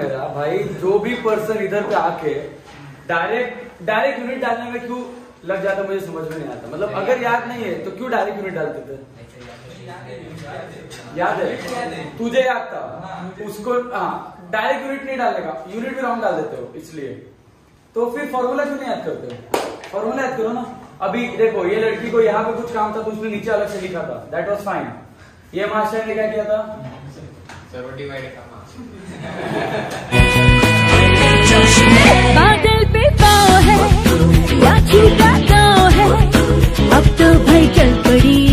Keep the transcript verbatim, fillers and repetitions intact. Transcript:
मेरा भाई, जो भी पर्सन इधर पे आके डायरेक्ट डायरेक्ट यूनिट डालने में क्यों लग जाता मुझे समझ में नहीं आता। मतलब अगर याद नहीं है तो क्यों डायरेक्ट यूनिट डालते थे? याद है? तुझे याद था उसको? हाँ, डायरेक्ट यूनिट नहीं डालने का, यूनिट भी राउंड डाल देते हो, इसलिए तो फिर फॉर्मूला क्यों नहीं याद करते हो? फॉर्मूला याद करो ना। अभी देखो, ये लड़की को यहाँ पे कुछ काम था तो उसने नीचे अलग से लिखा था, दैट वाज फाइन। ये मास्टर ने क्या किया था? बादल पे पाँव है, लाठी का गाँव है, अब तो भाई चल पड़ी।